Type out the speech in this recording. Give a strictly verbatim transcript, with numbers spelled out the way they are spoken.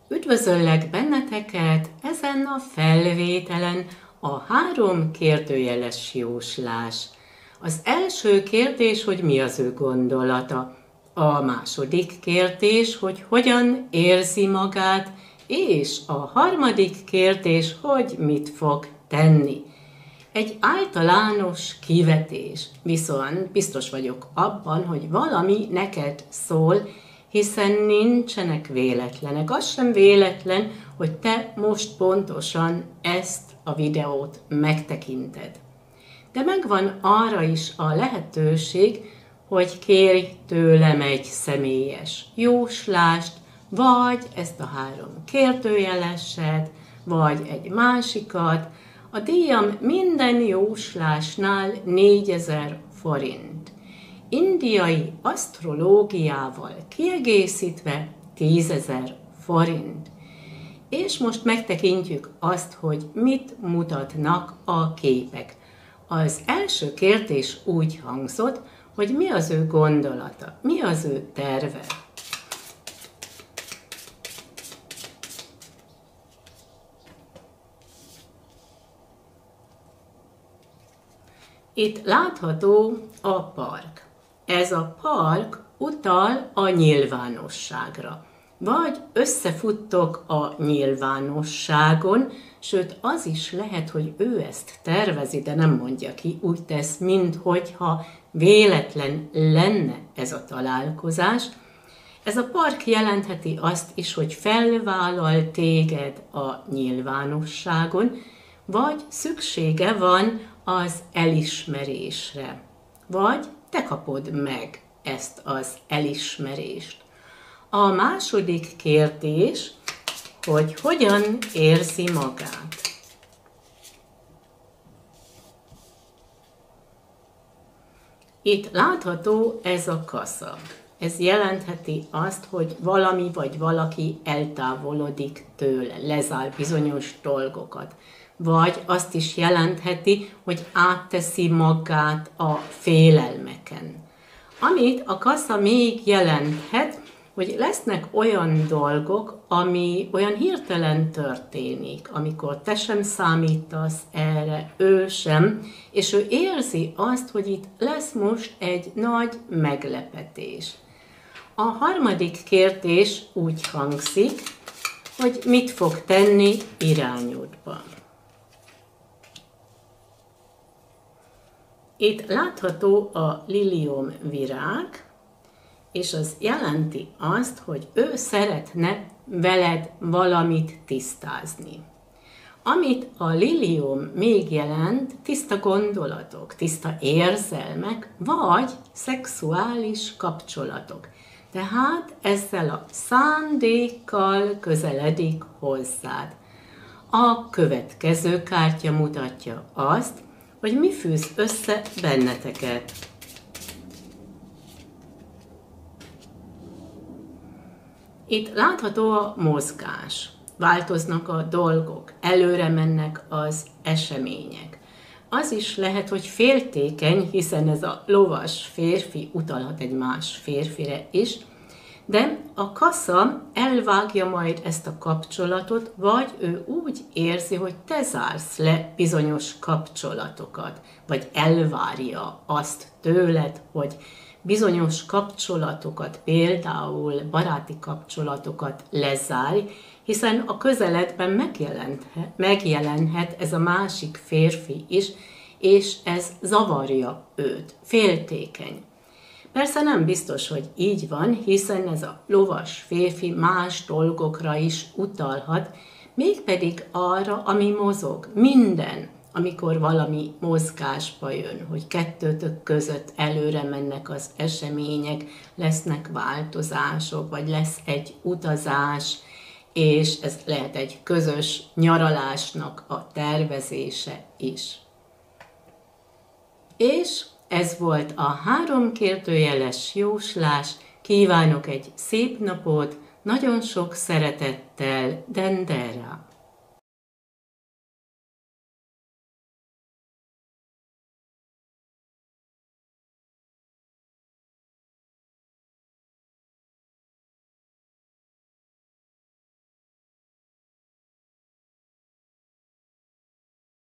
Üdvözöllek benneteket ezen a felvételen, a három kérdőjeles jóslás. Az első kérdés, hogy mi az ő gondolata. A második kérdés, hogy hogyan érzi magát, és a harmadik kérdés, hogy mit fog tenni. Egy általános kivetés, viszont biztos vagyok abban, hogy valami neked szól, hiszen nincsenek véletlenek. Az sem véletlen, hogy te most pontosan ezt a videót megtekinted. De megvan arra is a lehetőség, hogy kérj tőlem egy személyes jóslást, vagy ezt a három kérdőjeleset, vagy egy másikat. A díjam minden jóslásnál négyezer forint. Indiai asztrológiával kiegészítve tízezer forint. És most megtekintjük azt, hogy mit mutatnak a képek. Az első kérdés úgy hangzott, hogy mi az ő gondolata, mi az ő terve. Itt látható a park. Ez a park utal a nyilvánosságra. Vagy összefuttok a nyilvánosságon, sőt az is lehet, hogy ő ezt tervezi, de nem mondja ki, úgy tesz, minthogyha véletlen lenne ez a találkozás. Ez a park jelentheti azt is, hogy felvállal téged a nyilvánosságon, vagy szüksége van az elismerésre, vagy te kapod meg ezt az elismerést. A második kérdés, hogy hogyan érzi magát. Itt látható ez a kasza. Ez jelentheti azt, hogy valami vagy valaki eltávolodik tőle, lezár bizonyos dolgokat. Vagy azt is jelentheti, hogy átteszi magát a félelmeken. Amit a kassa még jelenthet, hogy lesznek olyan dolgok, ami olyan hirtelen történik, amikor te sem számítasz erre, ő sem, és ő érzi azt, hogy itt lesz most egy nagy meglepetés. A harmadik kérdés úgy hangzik, hogy mit fog tenni irányodban. Itt látható a lilium virág, és az jelenti azt, hogy ő szeretne veled valamit tisztázni. Amit a lilium még jelent, tiszta gondolatok, tiszta érzelmek, vagy szexuális kapcsolatok. Tehát ezzel a szándékkal közeledik hozzád. A következő kártya mutatja azt, hogy mi fűz össze benneteket. Itt látható a mozgás, változnak a dolgok, előre mennek az események. Az is lehet, hogy féltékeny, hiszen ez a lovas férfi utalhat egy más férfire is, de a kassa elvágja majd ezt a kapcsolatot, vagy ő úgy érzi, hogy te zársz le bizonyos kapcsolatokat, vagy elvárja azt tőled, hogy bizonyos kapcsolatokat, például baráti kapcsolatokat lezárj, hiszen a közeledben megjelenhet, megjelenhet ez a másik férfi is, és ez zavarja őt, féltékeny. Persze nem biztos, hogy így van, hiszen ez a lovas férfi más dolgokra is utalhat, mégpedig arra, ami mozog, minden, amikor valami mozgásba jön, hogy kettőtök között előre mennek az események, lesznek változások, vagy lesz egy utazás, és ez lehet egy közös nyaralásnak a tervezése is. És ez volt a három kérdőjeles jóslás. Kívánok egy szép napot, nagyon sok szeretettel, Dendera!